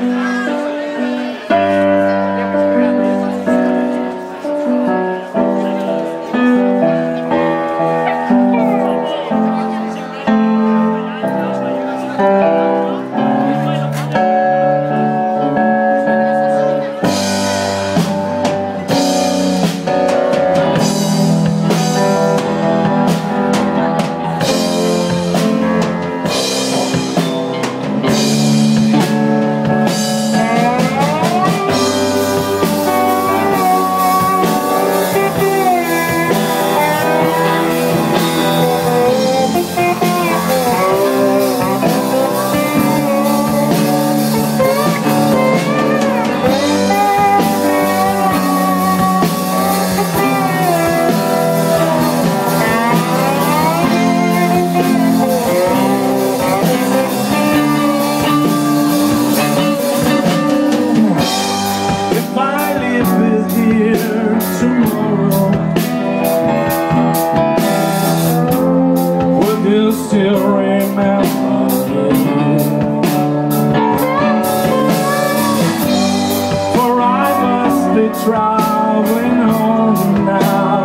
Traveling home now,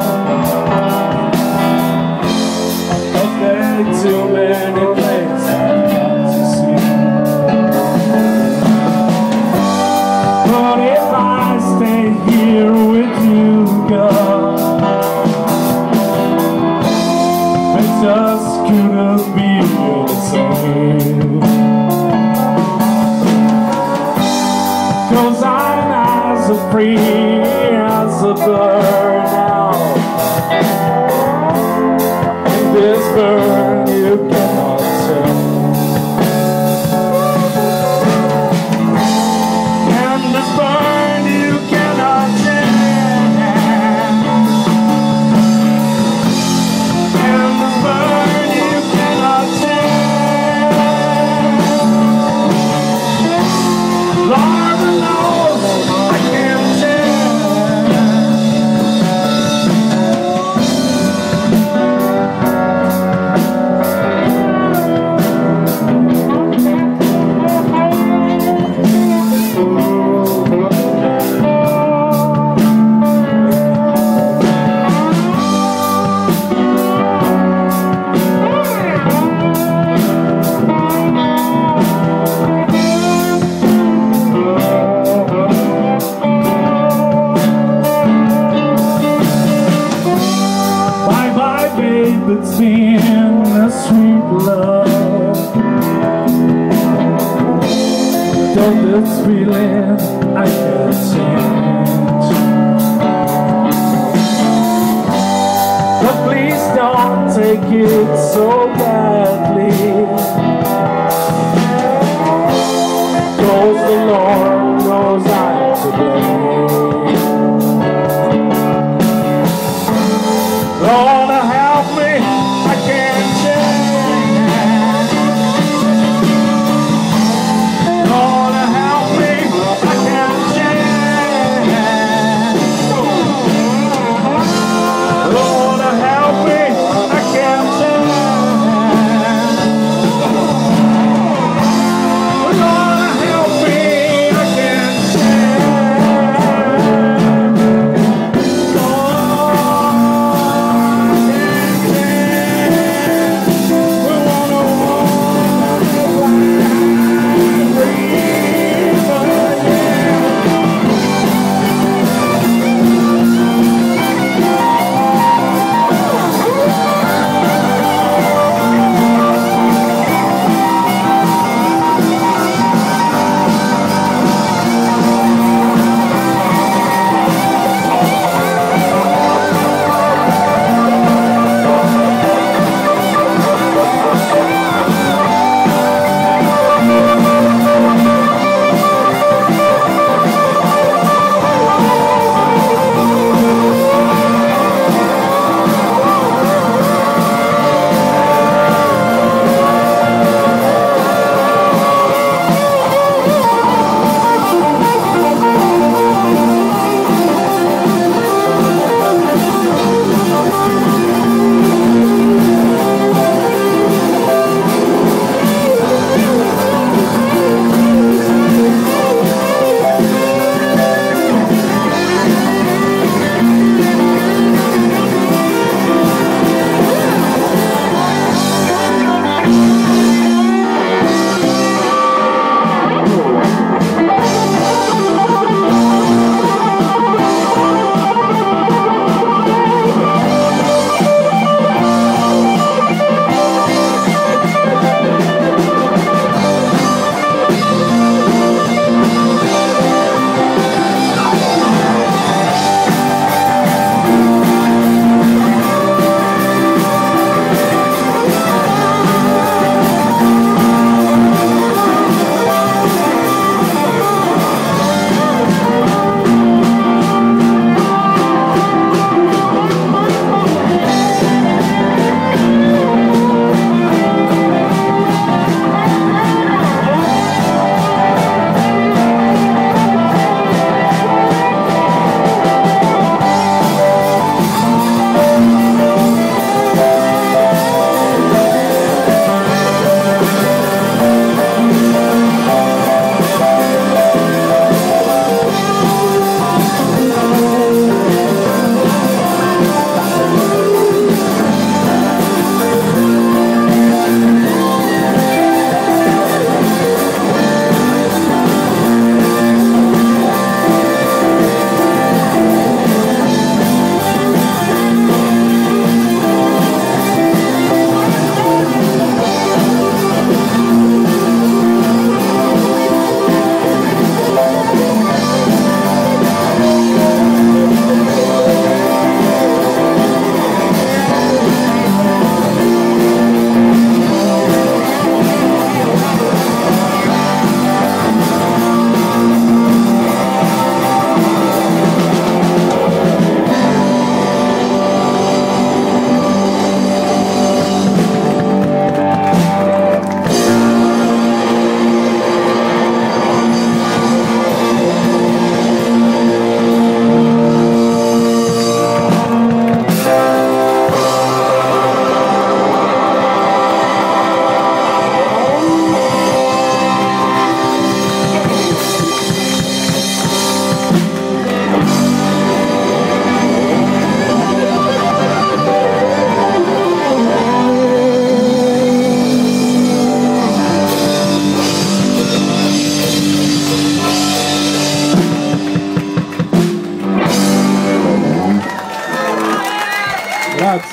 'cause there are too many places to see. But if I stay here with you, girl, it just couldn't be the same. 'Cause I'm as free as a bird now. In this bird you cannot tell. In this bird you cannot tell. In this bird you cannot tell. Lord knows I can't tell. It's been a sweet love. Don't this feeling I can't change. But please don't take it so badly, 'cause the Lord knows I'm to blame. Lord, help me, I can't change. Lord, help me, I can't change. Lord, help me, I can't change. Lord, help me, I can't change.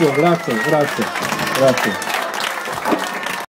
grazie.